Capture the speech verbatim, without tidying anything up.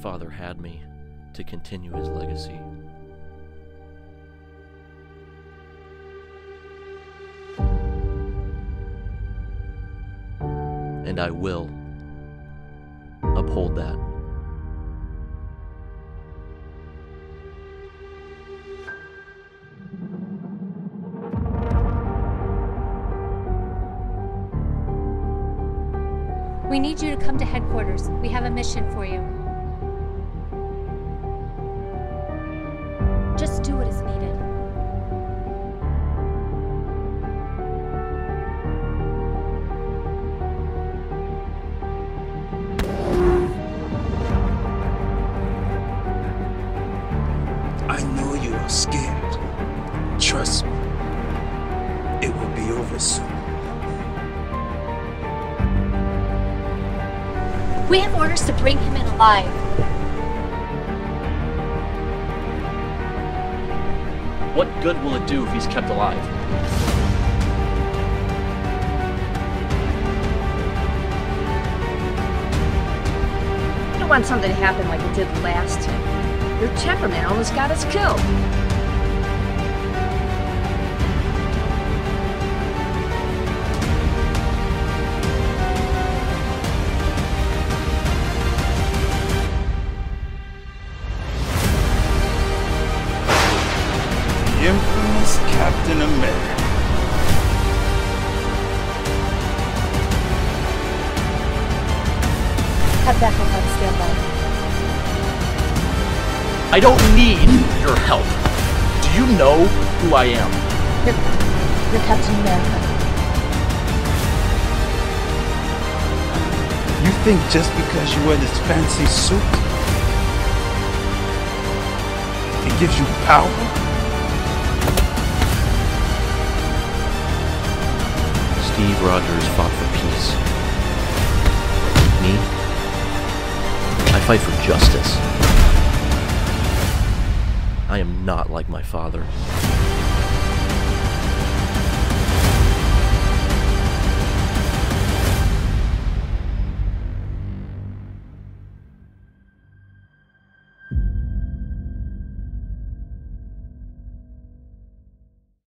father had me to continue his legacy. And I will uphold that. We need you to come to headquarters. We have a mission for you. Just do what is needed. I know you are scared. Trust me. It will be over soon. We have orders to bring him in alive. What good will it do if he's kept alive? You don't want something to happen like it did last time. Your temperament almost got us killed. Infamous Captain America. Have backup on standby. I don't need your help. Do you know who I am? You're, you're Captain America. You think just because you wear this fancy suit, it gives you power? Steve Rogers fought for peace. Me? I fight for justice. I am not like my father.